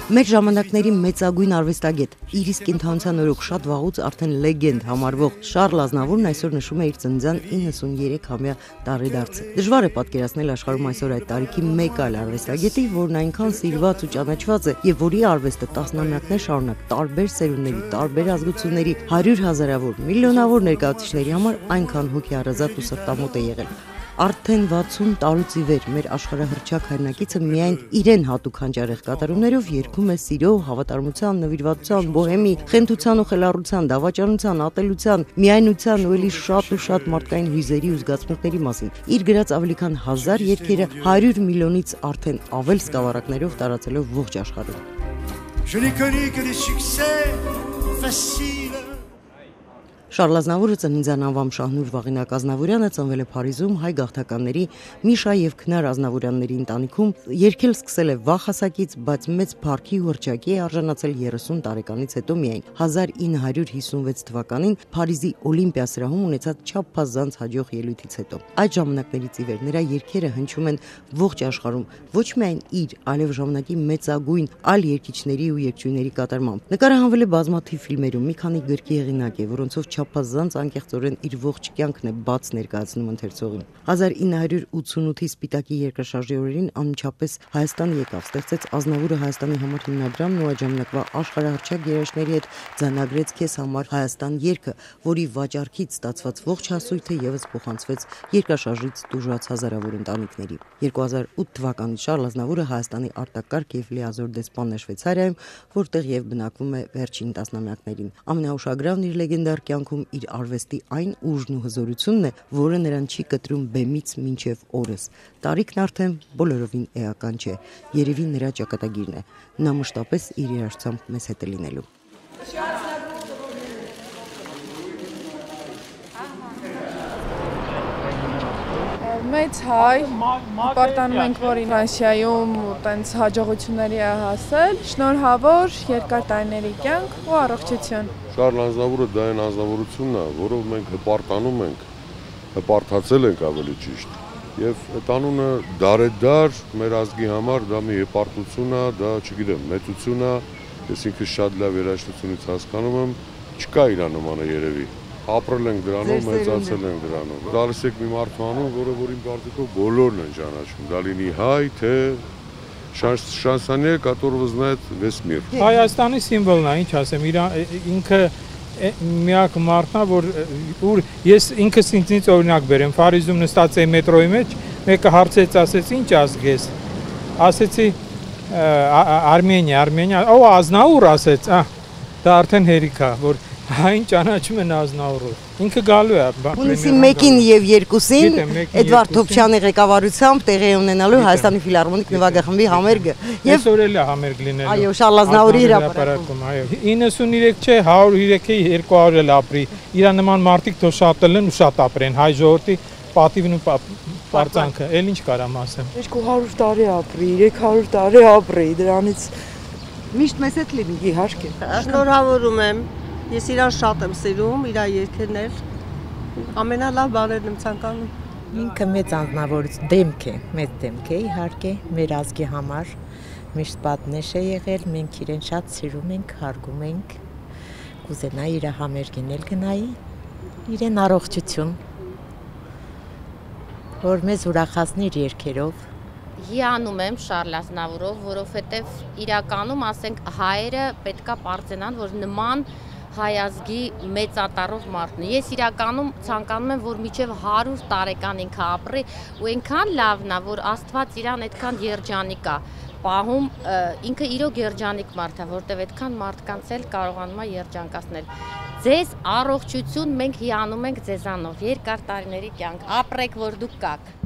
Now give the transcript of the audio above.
Մեր ժամանակների մեծագույն արվեստագետ, իր իսկ ընթանության օրոք շատ վաղուց արդեն լեգենդ համարվող Շարլ Ազնավուրն այսօր նշում է իր ծննդյան 93-ամյա տարեդարձը։ Դժվար է պատկերացնել աշխարհում այսօր այդ տարիքի մեկ այլ արվեստագետի, որն այնքան սիրված ու ճանաչված է եւ որի արվեստը տասնամյակներ շարունակ տարբեր սերունդների, տարբեր ազգությունների, 100,000-ավոր, միլիոնավոր ներկայացուցիչների համար այնքան հոգեհարազատ ու սրտամոտ է եղել։ Արդեն 60 տարուց ի վեր մեր աշխարհահռչակ հայրենակիցը միայն իրեն հատուկ հանճարեղ կատարումներով երգում է սիրո, հավատարմության, նվիրվածության, բոհեմի, խենթության ու խելառության, դավաճանության, ատելության, միայնության ու ելի շատ մարդկային հույզերի ու զգացմունքների մասին։ Իր գրած ավելի քան 1000 երգերը 100 միլիոնից արդեն ավել սկավառակներով տարածելով ողջ աշխարհում։ Շարլ Ազնավուրը ծննդյան անվամբ Շահնուր Վաղինակ Ազնավուրյանը ծնվել է Փարիզում հայ գաղթականների Միշա եւ Քնար Ազնավուրյանների ընտանիքում, երգել սկսել է վաղ հասակից, բայց մեծ փառքի ու հռչակի է արժանացել 30 տարեկանից հետո միայն 1956 թվականին Փարիզի Օլիմպիա սրահում ունեցած չափազանց հաջող ելույթից հետո։ Այդ ժամանակներից ի վեր նրա երգերը հնչում են ողջ աշխարհում, ոչ միայն իր, այլև ժամանակի մեծագույն այլ երգիչների ու երգչուհիների կատարմամբ։ Նկարահանվել է բազմաթիվ ֆիլմերում, մի քանի գրքի հեղինակ է, որոնցով չափազանց անկեղծորեն իր ողջ կյանքն է բաց ներկայացնում ընթերցողին։ 1988-ի Սպիտակի երկրաշարժի օրերին անմիջապես Հայաստան եկավ, ստեղծեց Ազնավուրը Հայաստանի համար հիմնադրամն ու այդ ժամանակվա աշխարհահռչակ երաժիշտների հետ ձայնագրեց Քեզ համար Հայաստան երգը, որի վաճառքից ստացված ողջ հասույթը եւս փոխանցվեց երկրաշարժից տուժած հազարավոր ընտանիքների։ 2008 թվականին Շարլ Ազնավուրը Հայաստանի արտակարգ եւ լիազոր դեսպանն է Շվեյցարիայում, որտեղ եւ բնակվում է վերջին տասնամյակներին։ Ամենաուշագրավն իր լեգենդար կյանքում իր արվեստի այն ուժն ու հզորությունն է, որը նրան չի կտրում բեմից մինչև օրս։ Տարիքն արդեն բոլորովին էական չէ, երևի նրա ճակատագիրն է։ Նա մշտապես իր երաժշտությամբ մեզ հետ է լինելու։ Մեծ հայ, պարտանում ենք, որ Ֆրանսիայում տենց հաջողությունների է հասել, շնորհավոր երկար տարիների կյանք ու առողջություն։ Շարլ Ազնավուրը դա այն ազնվորությունն է, որով մենք հպարտանում ենք, հպարտացել ենք ավելի ճիշտ։ Եվ այդ անունը դարեդար մեր ազգի համար դա մի հպարտություն է, դա, չգիտեմ, մեծություն է, ես ինքս շատ լավ երաժշտությունից հասկանում եմ, չկա իր նմանը երևի։ Ապրել ենք դրանով, մեծացել ենք դրանով։ Գալիս եք մի մարդու անուն, որը որ իմ կարծիքով բոլորն են ճանաչում։ Դա լինի հայ, թե շանսոնյե, которого знает весь мир։ Հայաստանի սիմվոլն է, ինչ ասեմ, ինքը միակ մարդն է, որ ես ինքս ինձնից օրինակ բերեմ, Փարիզում նստած էի մետրոյի մեջ, մեկը հարցեց, ասեց, ինչ ազգ ես։ Ասեցի Արմենիա, օ Ազնավուր ասեց, դա արդեն հերիք է, որ Այն ճանաչում են Ազնավուրով։ Ինքը գալու է։ Հունիսի 1-ին եւ 2-ին Էդվարդ Թոփչյանի ղեկավարությամբ տեղի ունենալու Հայաստանի ֆիլհարմոնիկ նվագախմբի համերգը։ Եվ օրել է համերգ լինելու։ Այո, Շարլ Ազնավուրի հրապարակում, այո։ 93 չէ, 103-ի 200 էլ ապրի։ Իրա նման մարդիկ թող շատել են ու շատ ապրեն հայ ժողովրդի պատիվն ու պարծանքը։ Էլ ինչ կարամ ասեմ։ 200 տարի ապրի, 300 տարի ապրի, դրանից միշտ մեզ հետ լինի, իհարկե։ Շնորհավորում եմ։ Ես իրան շատ եմ սիրում, իր երգերն էլ ամենալավ բաներն եմ ցանկանում։ Ինքը մեծ անձնավորություն, դեմք է, մեծ դեմք է, իհարկե, մեր ազգի համար միշտ պատնեշ է եղել, մենք իրեն շատ սիրում ենք, հարգում ենք, կուզենայի իր համերգին էլ գնայի, իրեն առողջություն, որ մեզ ուրախացնի իր երգերով։ Հիանում եմ Շարլ Ազնավուրով, որովհետև իրականում, ասենք, հայերը պետքա պարծենան, որ նման հայ ազգի մեծատառով մարդն է։ Ես իրականում ցանկանում եմ, որ մինչև 100 տարեկան ինքը ապրի ու այնքան լավն է, որ Աստված իրան այդքան երջանիկ է պահում, ինքը իրոք երջանիկ մարդ է, որտեղ այդքան մարդկանց էլ կարողանում է երջանկացնել։ Ձեզ առողջություն, մենք հիանում ենք ձեզանով, երկար տարիների կյանք, ապրեք, որ դուք կաք։